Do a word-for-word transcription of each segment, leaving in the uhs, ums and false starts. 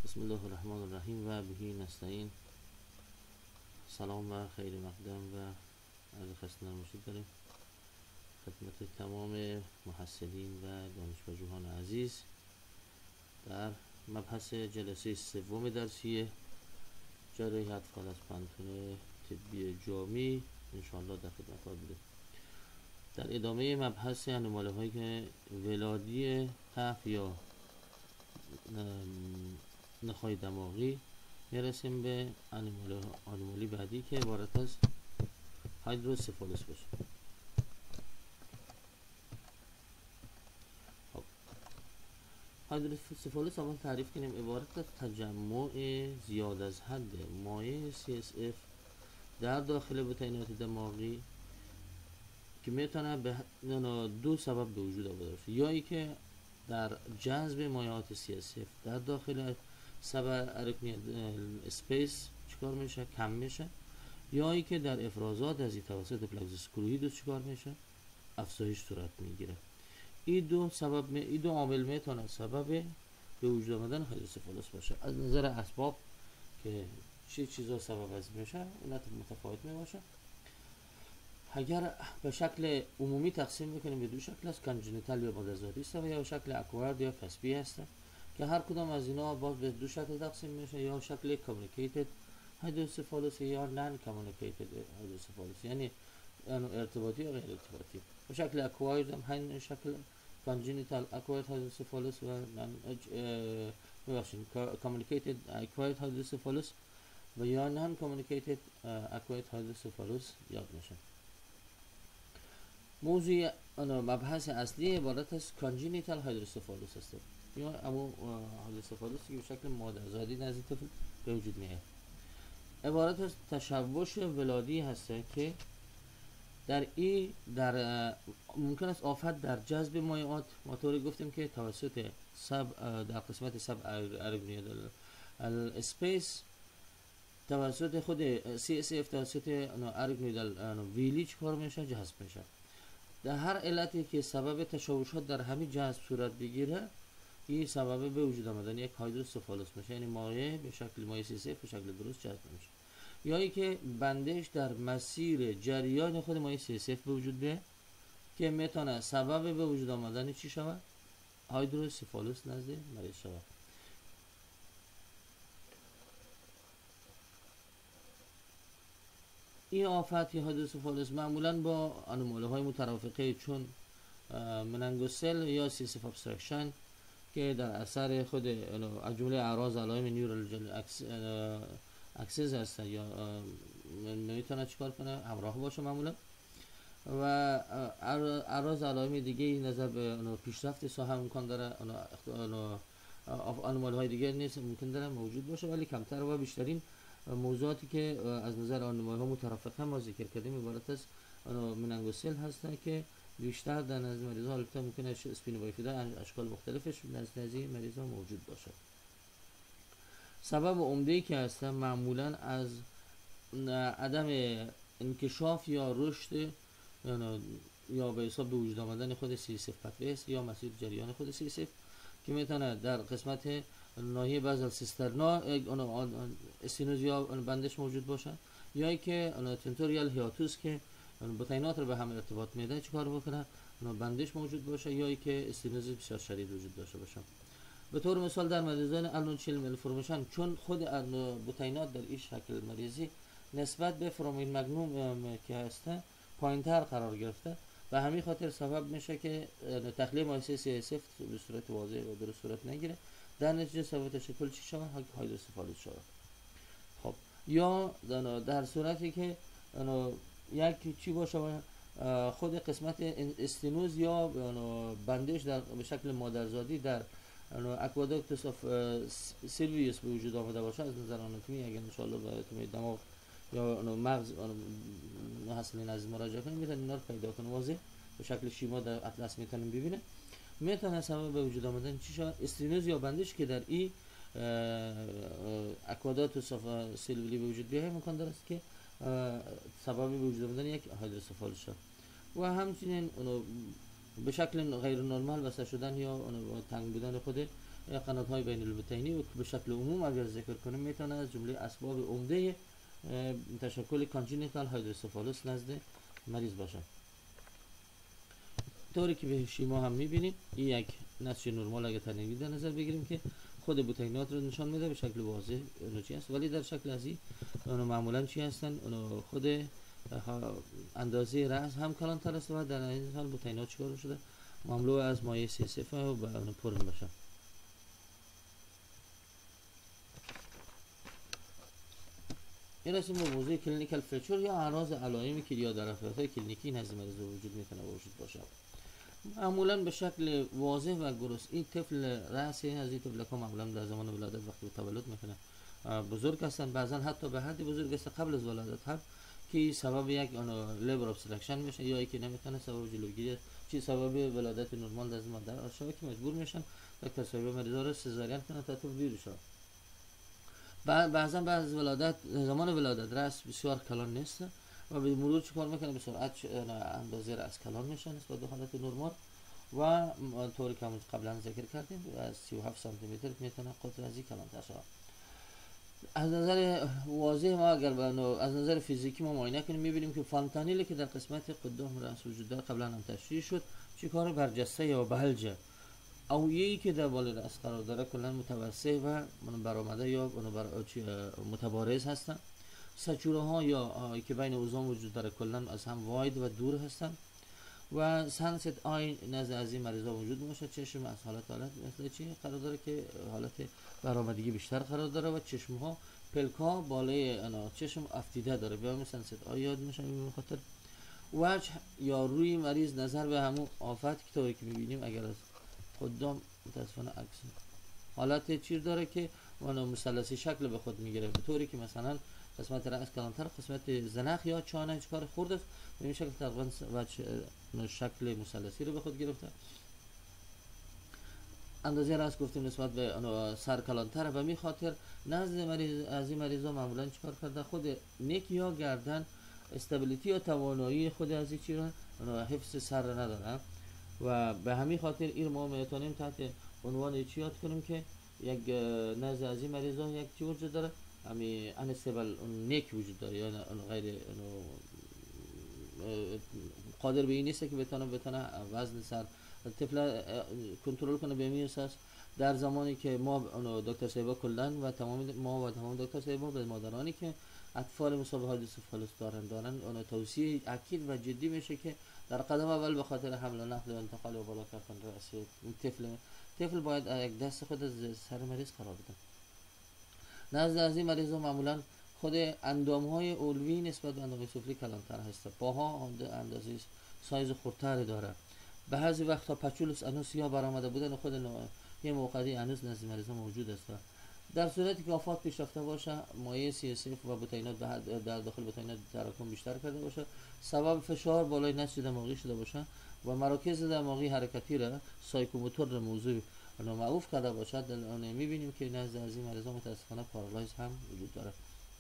بسم الله الرحمن الرحیم و بهی نستعین. سلام و خیر مقدم و عرض خسته نباشید داریم خدمت تمام محصلین و دانش پژوهان عزیز در مبحث جلسه سوم درسیه جراحی اطفال از پانتون طبی جامی انشاءالله در خدمت ها بوده. در ادامه مبحث انوماله های که ولادی تف یا نخای دماغی میرسیم به انومالی بعدی که عبارت از هایدروسفالوس باشه. خب هایدروسفالوس اول تعریف کنیم. عبارت از تجمع زیاد از حد مایع سی اس اف در داخل بطینات دماغی که میتونه به دو سبب به وجود آورده باشه، یا ای که در جذب مایعات سی اس اف در داخل سبب ارکنی اسپیس چیکار میشه؟ کم میشه، یا ای که در افرازات از توسط پلکس کرویدوس چیکار میشه؟ افزایش صورت میگیره. این دو سبب می این دو عامل میتونه سبب به وجود آمدن هایدروسفالوس باشه. از نظر اسباب که چه چیزا سبب از میشه اونات متفاوت میباشه. اگر به شکل عمومی تقسیم بکنیم به دو شکل است، کانجنیتال یا مادرزادی است و یا شکل اکوارد یا کسبی است که هر کدام از اینا باز به دو شکل تقسیم میشه، یا شکل کامیونیکیتد هایدروسفالوس یا نان کامیونیکیتد هایدروسفالوس، یعنی ارتباطی یا غیر ارتباطی. به شکل اکوارد هم همین شکل کانجنیتال اکوارد هایدروسفالوس و نان ببخشید کامیونیکیتد اکوارد هایدروسفالوس و یا نان کامیونیکیتد اکوارد هایدروسفالوس یاد میشه. موضوع مبحث اصلی عبارت از کانجنیتال هایدروسفالوس است یا اما هایدروسفالوس که به شکل مادرزادی نزد طفل به وجود میاد. عبارت از تشوش ولادی هست که در این در ممکن است آفت در جذب مایعات ما طوری گفتیم که توسط سب در قسمت سب ارگنیدال اسپیس توسط خود سی اس اف توسط ارگنیدال ویلی چیکار میشه؟ جذب میشه. در هر علتی که سبب تشوشات در همین جذب صورت بگیره این سبب به وجود آمدن یک هایدروسفالوس میشه، یعنی مایع به شکل مایع سی اس اف به شکل درست جذب میشه، یا ای که بندش در مسیر جریان خود مایع سی اس اف به وجود بیاد که میتونه سبب به وجود آمدن چی شود؟ هایدروسفالوس نزد مریض شود. این آفت یا هایدروسفالوس معمولا با انوماله های مترافقه چون مننگوسل یا سی اس اف ابسترکشن که در اثر خود از جمله اعراض علائم نیورال اکسس هست یا نمیتونه چیکار کنه همراه باشه معمولا، و اعراض علائم دیگه نظر به پیشرفت ساحه امکان داره انوماله های دیگه نیست ممکن داره موجود باشه، ولی کمتر و بیشترین موضوعاتی که از نظر انوماله ها مترافقه ما ذکر کردیم عبارت از مننگوسل هستن که بیشتر در نزد مریض ها البته ممکنه اسپینوبایفیدا اشکال مختلفش نزد مریض ها موجود باشه. سبب عمده‌ای که هستن معمولا از عدم انکشاف یا رشد یا به حساب به وجود آمدن خود سی اس اف پتوی است یا مسیر جریان خود سی اس اف که میتونه در قسمت ناحیه بازال سیسترنا استینوز یا بندش موجود باشه، یا ای که تنتوریال هیاتوس که بطینات رو به هم ارتباط میده چیکار بکنه بندش موجود باشه، یا ای که استینوز بسیار شدید وجود داشته باشه. به طور مثال در مریضان ارنولد مالفورمیشن چون خود بطینات در این شکل مریضی نسبت به فرامین مگنوم که هسته پایینتر قرار گرفته و همین خاطر سبب میشه که تخلیه مایع سی اس اف به صورت واضح و درست صورت نگیره، در نتیجه سبب تشکل چی شود؟ هایدروسفالوس شود. خب یا در صورتی که یک چی باشه خود قسمت استینوز یا بندش در به شکل مادرزادی در اکوادوکتس اف سیلویوس به وجود آمده باشه، از نظر آناتومی اگر ان شاء الله به دماغ یا مغز محصلین عزیز مراجعه کنیم میتونن اینا رو پیدا کنیم واضح به شکل شیما در اطلس میتونیم ببینه میتونه سبب به وجود آمدن چی شود؟ استینوز یا بندش که در این اکوادوکتس اف سیلویوس به وجود بیاد امکان داره که سبب به وجود آمدن یک هایدروسفالوس شود. و همچنین به شکل غیر نرمال وسط شدن یا تنگ بودن خود قنات های بین البطینی و به شکل عموم اگر ذکر کنیم میتونه از جمله اسباب عمده تشکل کانجینیتال هایدروسفالوس نزد مریض باشه. طوری که به شیما هم میبینیم این یک نسج نرمال اگه تنگی در نظر بگیریم که خود بوتینات رو نشان میده به شکل واضح اونو چی هست، ولی در شکل ازی اونو معمولا چی هستن، اونو خود اندازه رأس هم کلانتر است و در این حال بوتینات چیکار شده مملو از مایع سی اس اف و اونو پرن باشه. این رسیم به موضوع کلینیکال فیچر یا اعراض علائمی که یا درافعات کلینیکی نزد مریض وجود میتونه وجود باشه. معمولا به شکل واضح و گروس این طفل رأسی از این طفل ها معمولا در زمان ولادت وقتی به تولد میکنه بزرگ هستن، بعضا حتی به حد بزرگ است قبل از ولادت هم که سبب یک اون لیبر ابستراکشن میشه یا اینکه نمیتونه سبب جلوگیری چی سبب ولادت نرمال از مادر آشکار که مجبور میشن دکتر صاحب مریضا رو سزارین کنه تا طفل بیرون شه. بعضا بعد از ولادت زمان ولادت رأس بسیار کلان نیست و به مرور چیکار میکنه به سرعت اندازه رأس کلان میشه نسبت به حالت نرمال و طوری که قبلا ذکر کردیم از سی و هفت سانتی متر میتونه قطر ازی کلانتر شود. از نظر واضح ما اگر از نظر فیزیکی ما معاینه کنیم میبینیم که فانتانیلی که در قسمت قدام رأس وجود داره قبلا هم تشریح شد چیکار برجسته یا بلجه او یکی که در بالای رأس قرار داره کلا متوسع و برآمده یا متبارز هستن. سچوره ها یا که بین اوزان وجود داره کلا از هم واید و دور هستن و سنسیت آی نزد از این مریضا وجود میشه. چشم از حالت حالت مثل چی قرار داره که حالت برآمدگی بیشتر قرار داره و چشم ها پلکا بالای انا چشم افتیده داره به همین سنسیت آی یاد میشه. به خاطر وجه یا روی مریض نظر به همون آفت که طوری که میبینیم اگر از قدام متاسفانه عکس حالت چیر داره که اون مثلثی شکل به خود میگیره به طوری که مثلا قسمت رأس کلانتر قسمت زنخ یا چانه چکار خورده است به این شکل تقریبا وجه شکل مثلثی رو به خود گرفته. اندازه رأس گفتیم نسبت به سر کلانتر و می خاطر نزد مریض از این مریضا معمولا چکار کرده خود نک یا گردن استابیلیتی یا توانایی خود از این چی رو حفظ سر نداره و به همین خاطر این ما میتونیم تحت عنوان چی یاد کنیم که یک نزد از این مریضا یک چی وجود داره همی انستیبل نک وجود داره یا غیر قادر به این نیست که بتونه بتونه وزن سر طفل کنترل کنه به این اساس. در زمانی که ما دکتر صاحبا کلن و تمام ما و تمام دکتر صاحبا به مادرانی که اطفال مصاب هایدروسفالوس دارن دارن اون توصیه اکید و جدی میشه که در قدم اول به خاطر حمل و نقل و انتقال و بالا کردن رأس طفل طفل باید یک دست خود از سر مریض قرار بده. نزد از این مریضا معمولا خود اندام های علوی نسبت به اندام سفلی کلانتر هست، پاها اندازه سایز خردتر داره. به بعضی وقتا پچولس انوس یا برآمده بودن خود یه موقعی انوس نزد مریضا موجود است. در صورتی که آفات پیش رفته باشه مایع سی اس اف و بوتینات در داخل بوتینات تراکم بیشتر کرده باشه سبب فشار بالای نسج دماغی شده باشه و مراکز دماغی حرکتی را سایکوموتور موضوع معروف کرده باشد اون میبینیم که نزد از این مریضا متاسفانه پارالایز هم وجود داره.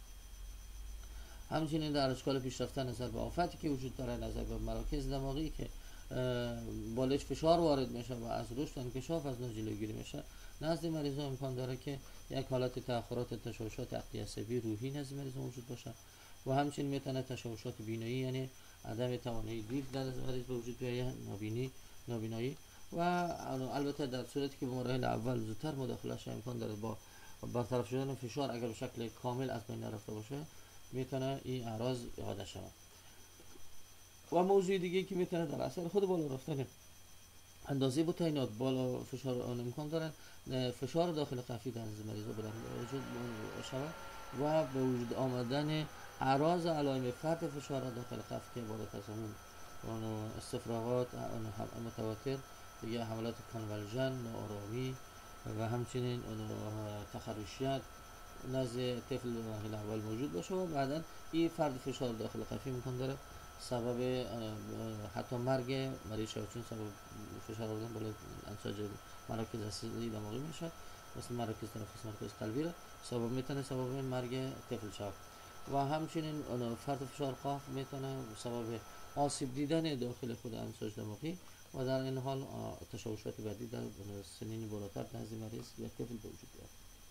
همچنین در اشکال پیشرفته نظر به آفتی که وجود داره نظر به مراکز دماغی که بالش فشار وارد میشه و از رشد و انکشاف از نوع جلوگیری میشه نزد مریضا امکان داره که یک حالت تأخرات تشوشات عقلی عصبی روحی نزد مریضا وجود باشه و همچنین میتونه تشوشات بینایی یعنی عدم توانایی دید در مریض به وجود بیاید نابینی نابینایی و البته در صورتی که به مراحل اول زودتر مداخلهش امکان داره با برطرف شدن فشار اگر به شکل کامل از بین رفته باشه میتونه این اعراض احاطه شود. و موضوع دیگه که میتونه در اثر خود بالا رفتن اندازه بوتینات بالا فشار آن امکان دارن فشار داخل قفی در مریضا بلند وجود شود و به وجود آمدن اعراض علائم فرط فشار داخل قفی که بالاتر از اون استفراغات متواتر یا حملات کانولژن ناآرامی و همچنین تخرشیت نزد طفل مراحل اول موجود باشه و بعدا این فرد فشار داخل قفی امکان داره سبب حتی مرگ مریض شود چون سبب فشار آوردن بالای انساج مراکز اصلی دماغی میشه مثل مراکز تنفس مرکز قلبی را سبب میتونه سبب مرگ طفل شود و همچنین فرد فشار قاف میتونه سبب آسیب دیدن داخل خود انساج دماغی و در این حال تشوشات بعدی در سنین بالاتر نزد مریض یا طفل به وجود بیاد.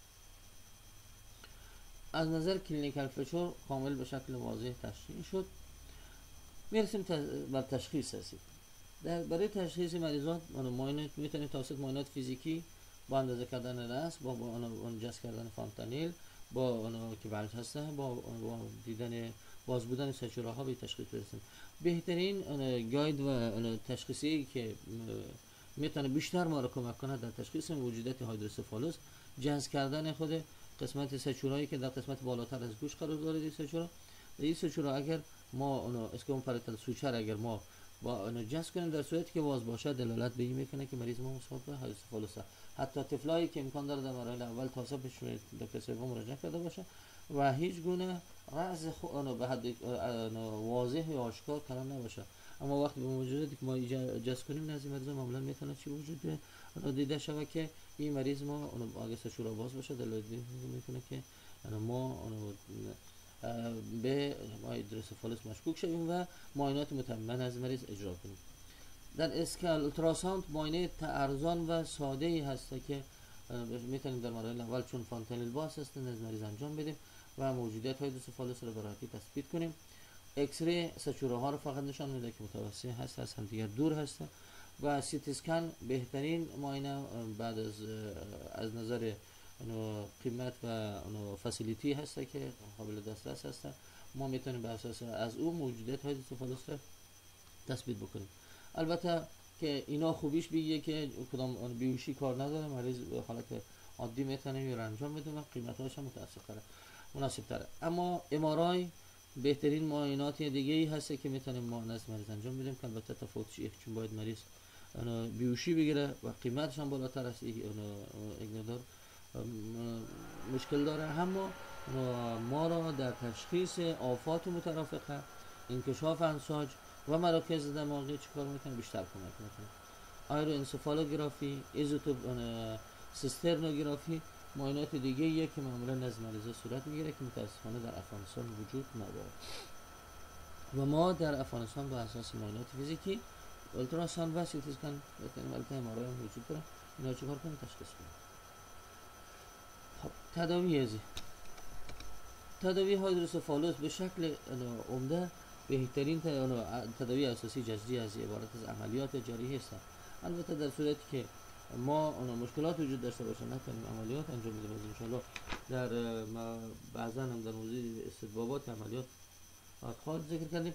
از نظر کلینیکال فیچر کامل به شکل واضح تشریح شد. میرسیم بر تشخیص هستید. در برای تشخیص مریضات معاینات میتونید توسط معاینات فیزیکی با اندازه کردن رأس، با اون جست کردن فانتانیل، با اون که بلج هسته، با, با دیدن باز بودن سچوره ها به تشخیص برسیم. بهترین گاید و تشخیصی که میتونه بیشتر ما را کمک کنه در تشخیص موجودیت هایدروسفالوس، جذب کردن خود قسمت سچورهایی که در قسمت بالاتر از گوش قرار داره. این سچوره این سچوره اگر ما اون اسکوم پارتال سوچر اگر ما با اون جذب کنیم، در صورتی که باز باشه دلالت به این میکنه که مریض ما مصاب به هایدروسفالوس است. حتی طفلایی که امکان داره در مراحل اول تاسف به دکتر سوم مراجعه کرده باشه و هیچ گونه رأس خو به حد واضح یا آشکار کلام نباشه، اما وقتی به موجوداتی که ما جذب کنیم نزد مریض معمولا میتونه چی وجود دیده شود که این مریض ما اون اگه سچوره باز باشه دلالت میکنه که ما به هایدروسفالوس مشکوک شویم و معاینات متمم از مریض اجرا کنیم. در اسکال التراساوند معاینه ارزان و ساده ای هست که میتونیم در مراحل اول چون فانتانیل باز هست از مریض انجام بدیم و موجودیت هایدروسفالوس رو به راحتی تثبیت کنیم. ایکس ری سچوره ها رو فقط نشان میده که متوسط هست، از هم دیگر دور هست و سی تی اسکن بهترین معاینه بعد از از نظر قیمت و فسیلیتی هست که قابل دسترس هست. ما میتونیم به اساس از اون موجودیت هایدروسفالوس رو تثبیت بکنیم. البته که اینا خوبیش بیگه که کدام بیوشی کار نداره، مریض به حالت عادی میتونه این رو انجام بده و قیمتاش هم متاسفانه مناسب تره. اما ام آر آی بهترین معاینات دیگه ای هست که میتونیم ما نزد مریض انجام بدیم که البته تفاوتش یک چون باید مریض بیوشی بگیره و قیمتش هم بالاتر است، یک مقدار مشکل داره. اما ما را در تشخیص آفات مترافقه، انکشاف انساج و مراکز دماغی چیکار میکنه؟ بیشتر کمک میکنه. آیرو انسفالوگرافی، ایزوتوپ سیسترنوگرافی معاینات دیگه ایه که معمولا نزد مریضا صورت میگیره که متاسفانه در افغانستان وجود نداره و ما در افغانستان با اساس معاینات فیزیکی اولتراساوند و سی تی اسکن بتونیم البته ام آر آی هم وجود داره، اینا چیکار کنیم؟ تشخیص بدیم. خب تداوی ازی تداوی هایدروسفالوس به شکل عمده بهترین تداوی اساسی جذری از عبارت از عملیات جراحی است. البته در صورتی که ما اون مشکلات وجود داشته باشه نتونیم عملیات انجام بدیم، ان شاء الله در بعضا هم در موضوع استدبابات عملیات خواهد ذکر کردیم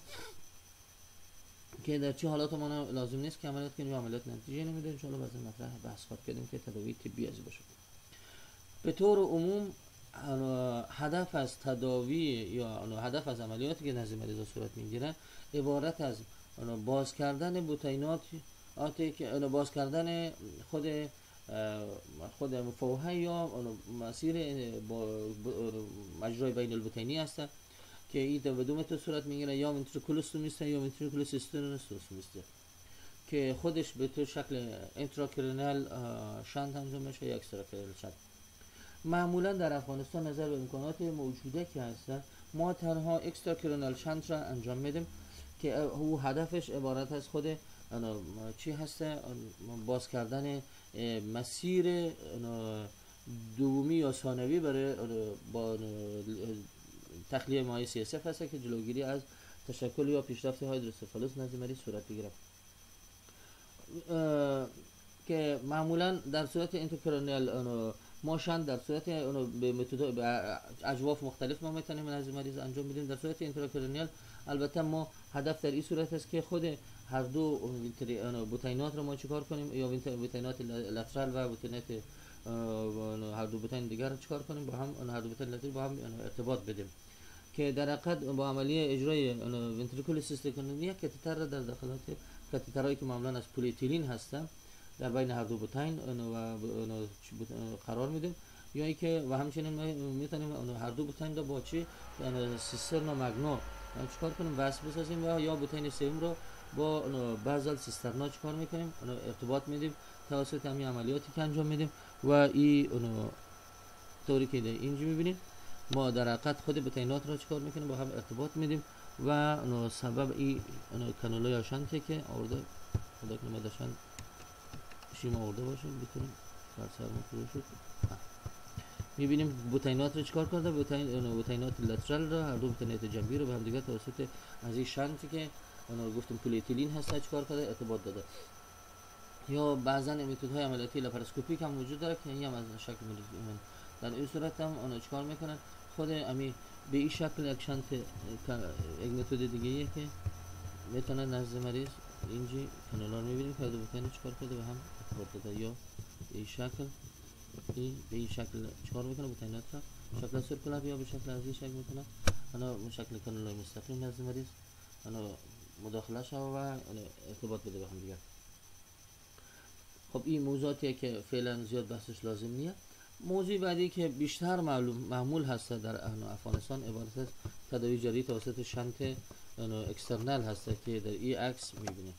که در چه حالات ما لازم نیست که عملیات کنیم، عملیات نتیجه نمیده. ان شاء الله بعضا مطرح بحث خواهد کردیم که تداوی طبی از باشه. به طور عموم هدف از تداوی یا هدف از عملیاتی که نزد مریض صورت میگیره عبارت از باز کردن بطینات آتی که باز کردن خود خود مفوحه یا مسیر مجرای بین البطینی هست که این به دو متر صورت میگیره، یا ونتریکولوس میسته یا ونتریکولوس استرنوس میسته که خودش به طور شکل انتراکرینال شنت انجام میشه یا اکستراکرینال شنت. معمولا در افغانستان نظر به امکانات موجوده که هستن ما تنها اکستراکرینال شنت را انجام میدیم که او هدفش عبارت از خود چی هسته؟ باز کردن مسیر دومی یا ثانوی برای با تخلیه مایع سی اس اف هست که جلوگیری از تشکل یا پیشرفت هایدروسفالوس نزد مریض صورت بگیره که معمولا در صورت انترکرانیال ماشن در صورت به متد به اجواف مختلف ما میتونیم نزد مریض انجام بدیم. در صورت انترکرانیال البته ما هدف در این صورت است که خود هر دو بطینات رو ما چیکار کنیم، یا بطینات لترال و بطینات هر دو بطین دیگر رو چیکار کنیم با هم، هر دو بطین لترال با هم ارتباط بدیم که در حقیقت با عملیه اجرای ونتریکول سیستیکونومی کاتتر در داخلات کاتترایی که معمولا از پلیتیلین هستن در بین هر دو بطین و قرار میدیم، یا اینکه و همچنین میتونیم هر دو بطین رو با چی سیسترنا مگنا چیکار کنیم وصل بسازیم و یا بطین سوم رو با بازال سیسترنا چیکار میکنیم ارتباط میدیم توسط همین عملیاتی که انجام میدیم و این طوری که اینجا میبینید ما در حقیقت خود بطینات رو چیکار میکنیم با هم ارتباط میدیم و اونو سبب این اونو کانولا یا شنته که آورده خدا کنه ما داشتن شیم آورده باشیم بتونیم بر سرمون فرو شد. میبینیم بوتینات رو چکار کرده، بوتین بوتینات لترال رو، هر دو بوتینات جنبی رو به هم دیگه توسط از این شنتی که اونو گفتم پلیتیلین هست چکار کرده ارتباط داده. یا بعضا متدهای عملیاتی لاپاراسکوپیک هم وجود داره که این هم از شکل مریض در این صورت هم اونو چکار میکنن خود امی به این شکل یک شنت یک متد دیگه ایه که میتونه نزد مریض اینجی کانالا رو میبینیم که دو بوتین چکار کرده به هم ارتباط داده. یا این شکل این به این شکل چکار میکنه بوتینات را شکل سرکولار یا به شکل از این شکل میکنه انا شکل کانالای مستقیم نزد مریض انا مداخله شو و ارتباط بده به هم دیگه. خب این موضوعاتیه که فعلا زیاد بحثش لازم نیست. موضوع بعدی که بیشتر معلوم معمول هست در افغانستان عبارت از تداوی جاری توسط شنت اکسترنال هست که در این عکس میبینیم.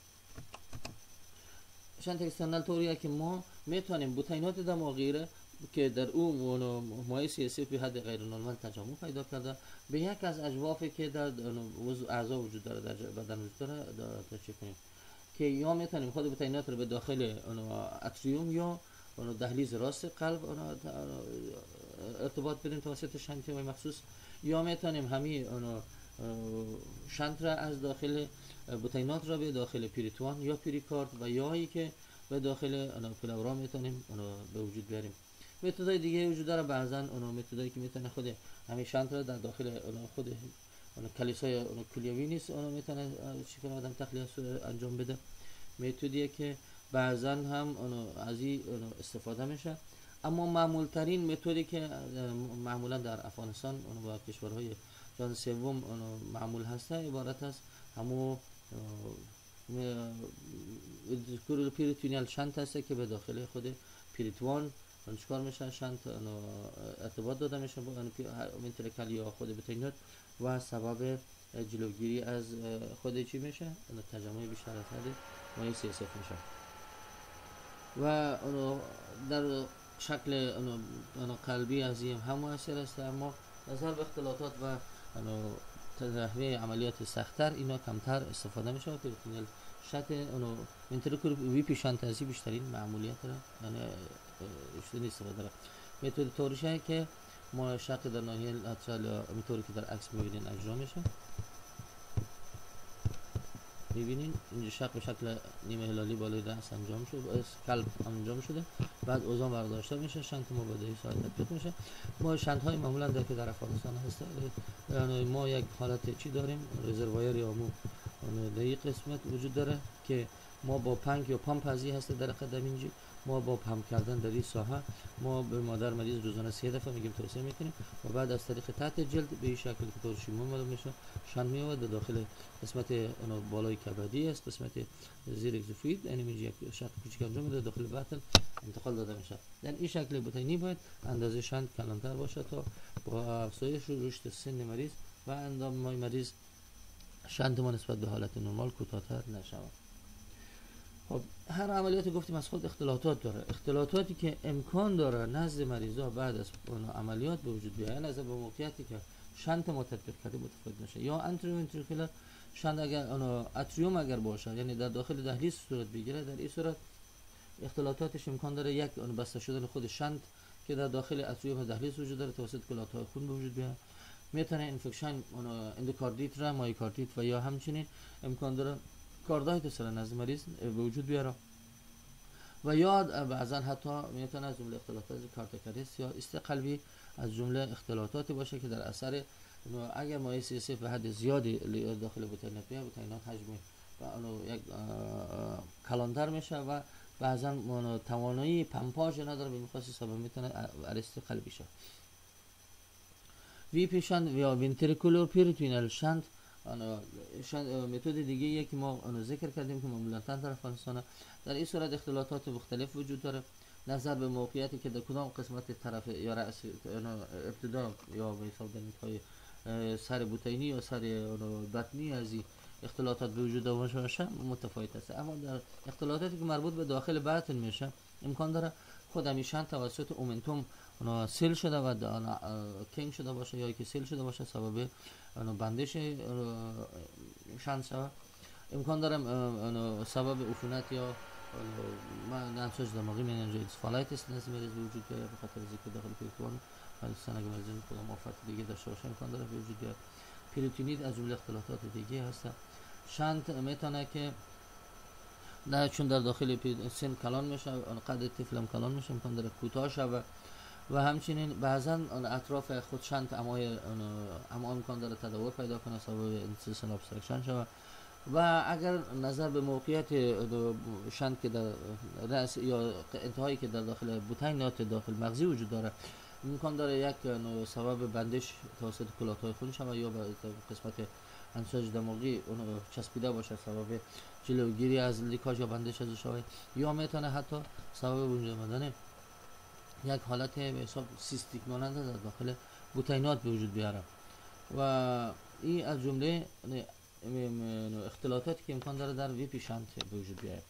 شنت اکسترنال طوریه که ما میتونیم بوتینات دماغیره که در اون مایع سی اس اف به حد غیر نرمال تجمع پیدا کرده به یک از اجوافی که در اعضا وجود داره در بدن وجود داره تشریح کنیم که یا میتونیم خود بوتینات رو به داخل اتریوم یا دهلیز راست قلب ارتباط بدیم توسط شنت مخصوص، یا میتونیم همین شنت را از داخل بوتینات را به داخل پیریتوان یا پیریکارد و یا ای که به داخل پلورا میتونیم به وجود بیاریم. متدای دیگه وجود داره، بعضا اون متدایی که میتونه خود همین شنت را در داخل خود اون کلیسای اون کلیوی نیست اون میتونه چیکار آدم تخلیه انجام بده. متدیه که بعضا هم از این استفاده میشه، اما معمول ترین متدی که معمولا در افغانستان اون با کشورهای جهان سوم معمول هسته عبارت است همو پیریتونیال شنت هسته که به داخل خود پیریتوان چکار میشه شنت ارتباط داده میشه با منترکل یا خود بوتینات و سبب جلوگیری از خود چی میشه تجمع بیشتر از حد مایع سی اس اف میشه و در شکل اون قلبی از این هم مؤثر است، اما نظر به اختلاطات و تداوی عملیات سخت‌تر اینا کمتر استفاده میشه. پریتونیال شت اون منترکل وی پی شنتازی بیشترین معمولیت را یعنی اشتباه استفاده داره. متد طوریشه که ما شق در ناحیه لاترال یا میطوری که در عکس میبینین اجرا میشه. میبینین اینجا شق به شکل نیمه هلالی بالای دست انجام شده، قلب انجام شده، بعد اوزان برداشته میشه، شنت مبادله ساعت تطبیق میشه. ما شنت های معمولا در که در افغانستان هست یعنی ما یک حالت چی داریم رزروایر یا مو در این قسمت وجود داره که ما با پنک یا پامپ ازی هست در قدم اینجا ما با پمپ کردن در این ساحه ما به مادر مریض روزانه سه دفعه میگیم توصیه میکنیم و بعد از طریق تحت جلد به این شکل که طور شیمون معلوم میشه شن میاد داخل قسمت اون بالای کبدی است، قسمت زیر اگزوفید یعنی میگه یک شکل کوچیک انجام میده داخل بطن انتقال داده میشه. در این شکل بوتینی باید اندازه شنت کلانتر باشه تا با افزایش رشد سن مریض و اندام مریض شنت ما نسبت به حالت نرمال کوتاه‌تر نشود. خب هر عملیات گفتیم از خود اختلاطات داره، اختلاطاتی که امکان داره نزد مریضا بعد از اون عملیات به وجود بیاد نزد به موقعیتی که شنت ما تطبیق کرده متفاوت میشه. یا انتریوم انتریکولار شنت اگر اون اتریوم اگر باشه یعنی در داخل دهلیز صورت بگیره، در این صورت اختلاطاتش امکان داره یک اون بسته شدن خود شنت که در داخل اتریوم دهلیز وجود داره توسط کلات‌های خون به وجود بیاد، میتونه اینفکشن اون اندوکاردیت را مایوکاردیت و یا همچنین امکان داره کاردایتس را نزد مریض به وجود بیاره و یا بعضا حتی میتونه از جمله اختلالات کارتکاریس یا است قلبی از جمله اختلالات باشه که در اثر اگر مایع سی اس اف به حد زیادی داخل بوتینات بیاد بوتینات حجم و اونو یک کلانتر میشه و بعضا توانایی پمپاژ نداره به خاطر سبب میتونه ارست قلبی شه. وی پی شنت یا ونتریکولار پیریتونیال شنت متد دیگه یکی ما اونو ذکر کردیم که معمولا در افغانستان در این صورت اختلالات مختلف وجود داره نظر به موقعیتی که در کدام قسمت طرف یا رأس ابتدا یا به حساب های سر بوتینی یا سر بطنی از این اختلالات به وجود آمده متفاوت است، اما در اختلالاتی که مربوط به داخل بطن میشه امکان داره خود همیشن توسط اومنتوم اونا سیل شده و کینگ شده باشه یا که سیل شده باشه سبب اونا بندش شند شود. امکان دارم اونا سبب عفونت یا نساج دماغی مننجیتیس نیز مریض به وجود بیاید به خاطر اینکه داخل پیکان ولی سنگ مریض کدام آفت دیگه داشته باشه امکان داره به وجود بیاد. پریتونیت از جمله اختلالات دیگه هست. شنت میتونه که نه چون در داخل سن کلان میشه قد طفل هم کلان میشه امکان داره کوتاه شود و همچنین بعضا اطراف خود شنت امای اما امکان داره تداور پیدا کنه سبب انسیسن ابسترکشن شود. و اگر نظر به موقعیت شنت که در رأس یا انتهایی که در داخل بطینات داخل مغزی وجود داره امکان داره یک سبب بندش توسط کلات‌های خون شود یا به قسمت انساج دماغی اون چسبیده باشه سبب جلوگیری از لیکاژ یا بندش از شود یا میتونه حتی سبب وجود آمدن یک حالت به حساب سیستیک مانند در داخل بطینات به وجود بیاره و این از جمله اختلاطاتی که امکان داره در ویپی شنت به وجود بیاره.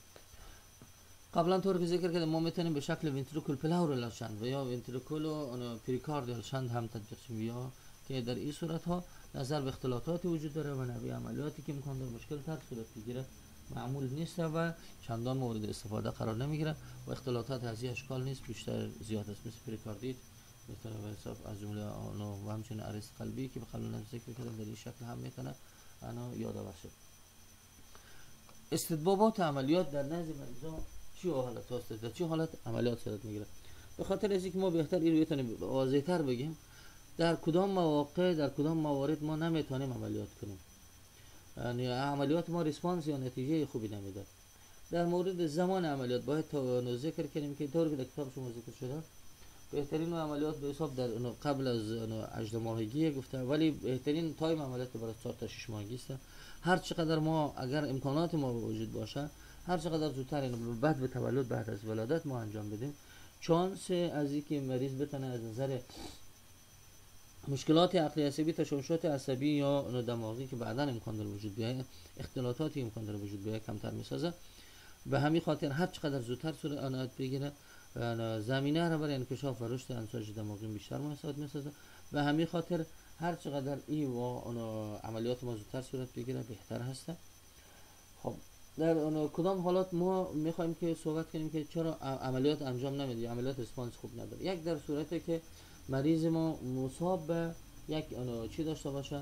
قبلا طور که ذکر کردم ما میتونیم به شکل ونتریکول پلورال شنت و یا ونتریکول و پریکاردیال شنت هم تطبیق شیم یا که در این صورت ها نظر به اختلاطاتی وجود داره و نوع عملیاتی که امکان داره مشکل تر صورت بگیره معمول نیست و چندان مورد استفاده قرار نمیگیره و اختلاطات از این اشکال نیست بیشتر زیاد است مثل پریکاردیت میتونه به حساب از جمله و همچنین آرست قلبی که به قبلا ذکر کردم در این شکل هم میتونه انا یادآور شد. استطبابات عملیات در نزد مریضان چه حالت هست در چه حالت عملیات صورت میگیره؟ به خاطر از اینکه ما بهتر این رو بتونیم واضح‌تر بگیم در کدام مواقع در کدام موارد ما نمیتونیم عملیات کنیم یعنی عملیات ما ریسپانس یا نتیجه خوبی نمیده. در مورد زمان عملیات باید تا ذکر کنیم که طور که در کتاب شما ذکر شده بهترین عملیات به حساب در قبل از هجده ماهگی گفته ولی بهترین تایم عملیات برای چهار تا شش ماهگی است. هر چقدر ما اگر امکانات ما وجود باشه هر چقدر زودتر اینو بعد به تولد بعد از ولادت ما انجام بدیم چانس از اینکه مریض بتونه از نظر مشکلات عقلی عصبی تشوشات عصبی یا دماغی که بعدا امکان داره وجود بیاید اختلالاتی امکان داره وجود بیاید کمتر میسازه. به همین خاطر هر چقدر زودتر صورت عنایت بگیره زمینه را برای انکشاف و رشد انساج دماغی بیشتر مناسب میسازه. به همین خاطر هر چقدر این و عملیات ما زودتر صورت بگیره بهتر هسته. خب در کدام حالات ما میخوایم که صحبت کنیم که چرا عملیات انجام نمیده عملیات ریسپانس خوب نداره؟ یک در صورتی که مریض ما مصاب به یک چی داشته باشه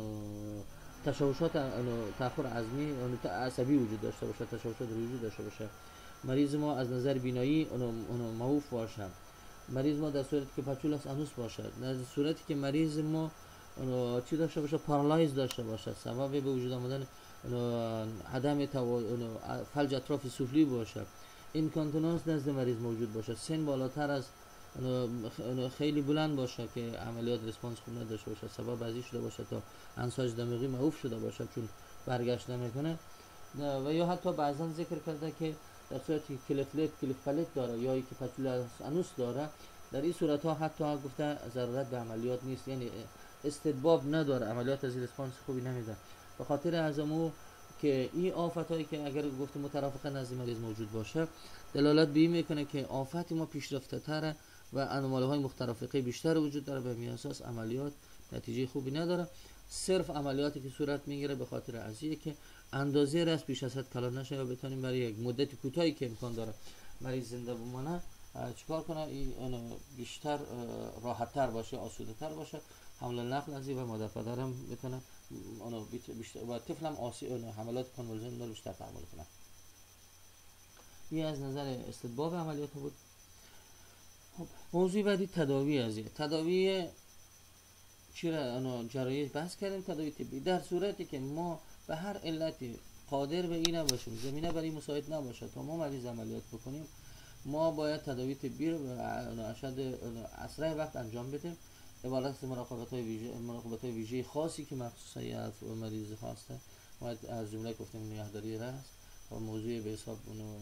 تشوشات تأخر عظمی عصبی وجود داشته باشه تشوشات وجود داشته باشه مریض ما از نظر بینایی اونو معوف باشه مریض ما در صورتی که پچولس انوس باشه در صورتی که مریض ما اونو چی داشته باشه پارالایز داشته باشه سبب به وجود آمدن عدم فلج اطراف سفلی باشه اینکانتینانس نزد مریض موجود باشه سن بالاتر از خیلی بلند باشه که عملیات ریسپانس خوب نداشته باشه سبب ازی شده باشه تا انساج دماغی معوف شده باشه چون برگشت نمیکنه و یا حتی بعضا ذکر کرده که در صورتی کلیفلت کلیفلت داره یا ای که پچولس انوس داره در این صورت ها حتی گفته ضرورت به عملیات نیست یعنی استدباب نداره عملیات از ریسپانس خوبی نمیده به خاطر ازمو که این آفت هایی که اگر گفته مترافقه نزد مریض موجود باشه دلالت به این میکنه که آفت ما پیشرفته تره و انومالی های مخترفقه بیشتر وجود داره به همین اساس عملیات نتیجه خوبی نداره. صرف عملیاتی که صورت میگیره به خاطر ازیه که اندازه رس بیش از حد کلان نشه یا بتونیم برای یک مدت کوتاهی که امکان داره مریض زنده بمونه چیکار کنه این بیشتر راحت تر باشه آسوده تر باشه حمل نقل ازی و مادر پدرم بتونه اونو بیشتر و طفلم آسی اون حملات کنولژن رو بیشتر تحمل کنه. این از نظر استدباب عملیات بود. موضوع بعدی تداوی ازی تداوی چرا انا جراحی بحث کردیم تداوی طبی در صورتی که ما به هر علتی قادر به این نباشیم زمینه برای مساعد نباشه تا ما مریض عملیات بکنیم ما باید تداوی طبی رو به اشد اسرع وقت انجام بدیم عبارت از مراقبت های ویژه مراقبت های ویژه خاصی که مخصوصه از مریض خواسته باید از جمله گفتیم نگهداری رأس و موضوع به حساب اونو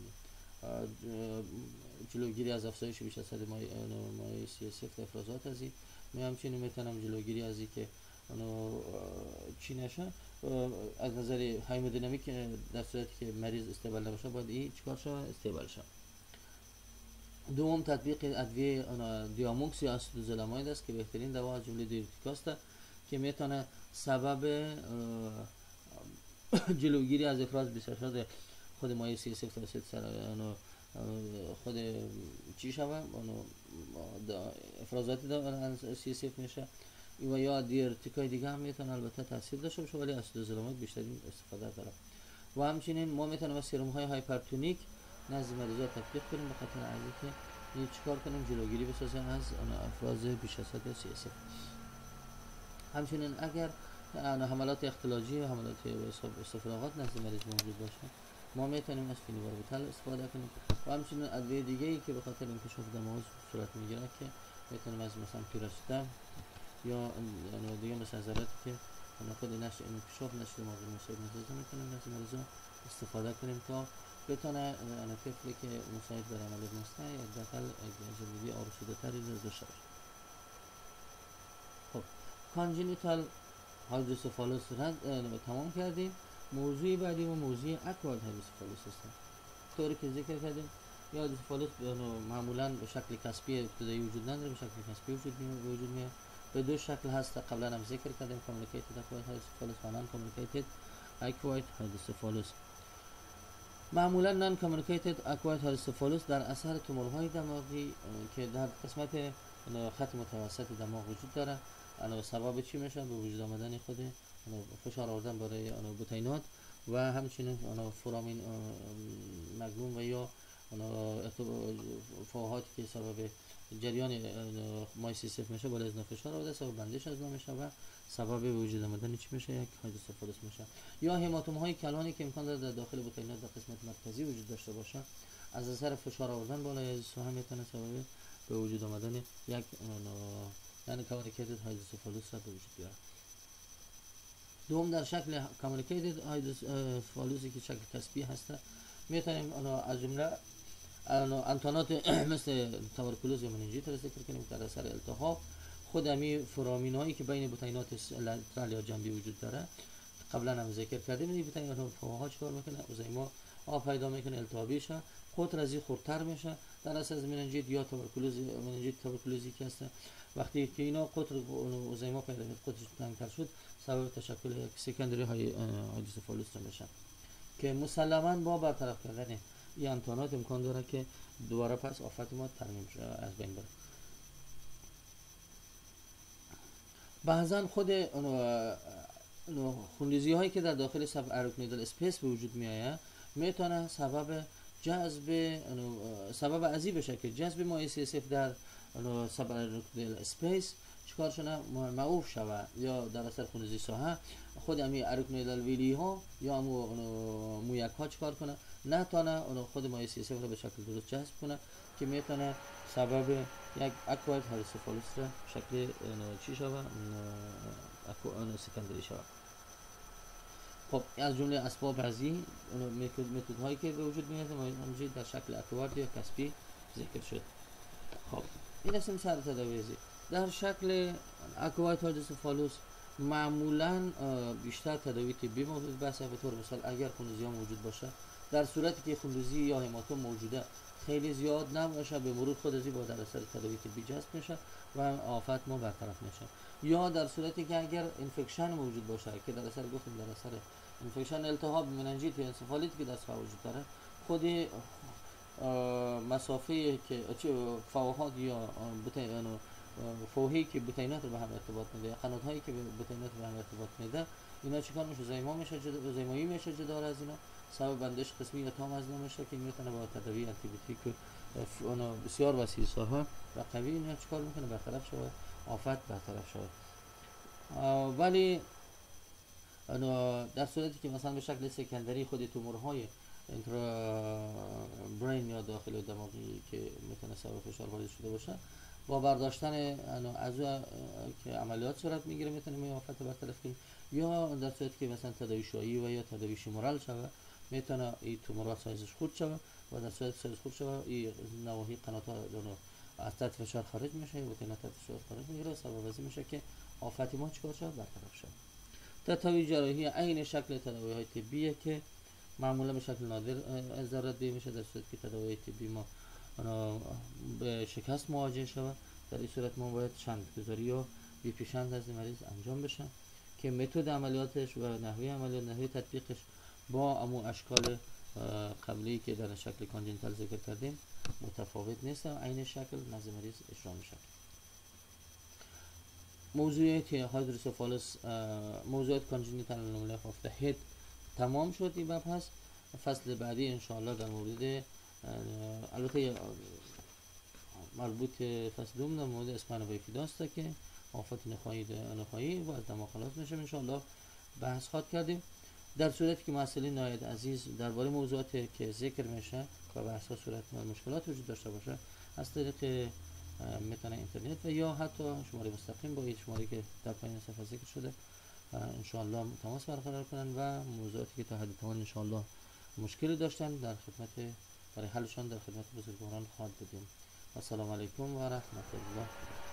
جلوگیری از افزایش بیش از حد مایع سی اس اف افرازات ازی می همچنین میتونم جلوگیری ازی که اونو چی نشه از نظر هایمودینامیک در صورتی که مریض استیبل نباشه باید این چیکار شه استیبل شه. دوم تطبیق ادویه دیاموکس یا اسیدوزولاماید است که بهترین دوا از جمله دیورتیکاست که میتونه سبب جلوگیری از افراز بیشتر خود مایع سی اس اف توسط سر خود چی شوه اونو افرازاتی دارن سی اس اف میشه و یا دیورتیکای دیگه هم میتونه البته تاثیر داشته باشه ولی اسیدوزولاماید بیشترین استفاده داره. و همچنین ما میتونیم از سرم های هایپرتونیک نزد مریضا تطبیق کنیم به خاطر اینکه این چیکار کنیم جلوگیری بسازه از افراز بیش از حد سی اس اف. همچنین اگر حملات اختلاجی و حملات استفراغات نزد مریض موجود باشه ما میتونیم از فینیباربیتال استفاده کنیم و همچنین ادویه دیگه ای که به خاطر انکشاف دماغ صورت میگیره که میتونیم از مثلا پیراستام یا یعنی دیگه مثلا نظراتی که خود نشر انکشاف نشر دماغ مساعد میسازه میتونیم از مریضا استفاده کنیم تا بتونه انا طفلی که مساعد برای عملیات نیسته یا داخل زندگی آرامش‌ده تری داشته باشه. خب کانجنیتال هایدروسفالوس را تمام کردیم. موضوع بعدی و موضوع اکوارد هایدروسفالوس است. طوری که ذکر کردیم یا هایدروسفالوس معمولا به شکل کسبی ابتدایی وجود نداره، به شکل کسبی وجود وجود میاد. به دو شکل هست قبلا هم ذکر کردیم، کامیونیکیتد اکوارد هایدروسفالوس و نان کامیونیکیتد اکوارد هایدروسفالوس. معمولا نان کامیونیکیتد اکوارد هایدروسفالوس در اثر تومورهای دماغی که در قسمت خط متوسط دماغ وجود داره انا سبب چی میشه؟ به وجود آمدن خود فشار آوردن برای انا بوتینات و همچنین انا فرامین مگنون و یا فوهاتی که سبب جریان مایع سی اس اف میشه بالا از فشار آورده سبب بندش از میشه و سبب به وجود آمدن چی میشه؟ یک هایدروسفالوس میشه. یا هماتوم های کلانی که امکان داره در داخل بوتینات در قسمت مرکزی وجود داشته باشه از اثر فشار آوردن بالای از سوهم میتونه سبب به وجود آمدن یک یعنی کامیونیکیتد هایدروسفالوس را به وجود بیاره. دوم در شکل کامیونیکیتد هایدروسفالوسی که شکل کسبی هسته میتونیم از جمله انتانات مثل توبرکولوز یا مننژیت را ذکر کنیم که در اثر التهاب خود امی فرامین هایی که بین بوتینات لترال یا جنبی وجود داره قبلا هم ذکر کردیم این بوتینات ها چیکار میکنه؟ اوزیما آب پیدا میکنه، التهابی شه، قطر از این خردتر میشه در اثر از مننژیت یا توبرکولوز مننژیت توبرکولوزی که هست. وقتی که اینا قطر اوزیما پیدا کرد قطرش تنگ‌تر شد سبب تشکل یک سکندری های هایدروسفالوس میشه که مسلما با برطرف کردن این انتانات امکان داره که دوباره پس آفت ما ترمیم از بین بره. بعضا خود خونریزی هایی که در داخل سب اروکنیدال اسپیس به وجود می آید میتونه سبب جذب سبب ازی بشه که جذب مایع سی اس اف در سب اروکنیدال اسپیس چیکار شونه معوف شوه یا در اثر خونریزی ساحه خود امی اروکنیدال ویلی ها یا امو مویک ها چیکار کنه نتونه خود مایع سی اس اف رو به شکل درست جذب کنه که میتونه سبب یک اکوارد هایدروسفالوس را شکل چی شوه اکوارد سکندری شوه. خب از جمله اسباب ازی متد هایی که به وجود میاد همونجوری در شکل اکوارد یا کسبی ذکر شد. خب این اسم سر تداوی در شکل اکوارد هایدروسفالوس معمولا بیشتر تداوی طبی موجود بسه. به طور مثال اگر خونریزی ها موجود باشه در صورتی که خونریزی یا هماتوم موجوده خیلی زیاد نباشه به مرور خود ازی با در اثر تداوی طبی جذب میشه و آفت ما برطرف میشه. یا در صورتی که اگر انفکشن موجود باشه که در اثر گفتیم در اثر انفکشن التهاب مننژیت یا انسفالیت که در سر وجود داره خود مسافه که فواهات یا بوتین فوهی که بوتینات رو به هم ارتباط میده یا قنات هایی که بوتینات به هم ارتباط میده اینا چیکار میشه؟ زایما میشه جدا زایمایی میشه جدا از اینا سبب بندش قسمی یا تام از نمیشه که میتونه با تداوی آنتی بیوتیک اون بسیار وسیع ساحه و قوی اینا چیکار میکنه برطرف شه آفت برطرف شه. ولی در صورتی که مثلا به شکل سکندری خود تومورهای انترا برین یا داخل دماغی که میتونه سبب فشار وارد شده باشه با برداشتن از که عملیات صورت میگیره میتونه این آفت برطرف کنه. یا در صورتی که مثلا تداوی شویی و یا تداوی شیمورال شوه میتونه این تومورات سایزش خورد شوه و در صورت سایز خورد شوه این نواحی قنات‌ها از تحت فشار خارج میشه و بوتینات تحت فشار خارج میگیره سبب ازی میشه که آفت ما چیکار شه برطرف شه. تداوی جراحی عین شکل تداوی های طبیه که معمولا به شکل نادر ضرورت بی میشه در صورتی که تداوی طبی ما به شکست مواجه شود. در این صورت ما باید شنط گذاری یا بی پیشند از مریض انجام بشه که متد عملیاتش و نحوه عملیات، نحوه تطبیقش با امو اشکال قبلی که در شکل کانجنتال ذکر کردیم متفاوت نیست و عین شکل نزد مریض اجرا میشه. موضوعی که هایدروسفالوس موضوعات کانجنتال انومالی اف the head تمام شد. این مبحث فصل بعدی انشاءالله در مورد البته مربوط فصل دوم در مورد اسپاین بایفیداست که آفات نخایی نخایی و از دماغ خلاص میشه انشاءالله بحث خواهد کردیم. در صورتی که مسئله نایت عزیز درباره موضوعاتی که ذکر میشه و بحث ها صورت مشکلات وجود داشته باشه از طریق میتونه اینترنت و یا حتی شماره مستقیم با این شماره که در پایین صفحه ذکر شده انشاءالله تماس برقرار کنن و موضوعاتی که تا حد توان انشاءالله مشکلی داشتن در خدمت برای حلشان در خدمت بزرگواران خواهد بودیم. السلام علیکم و رحمت الله.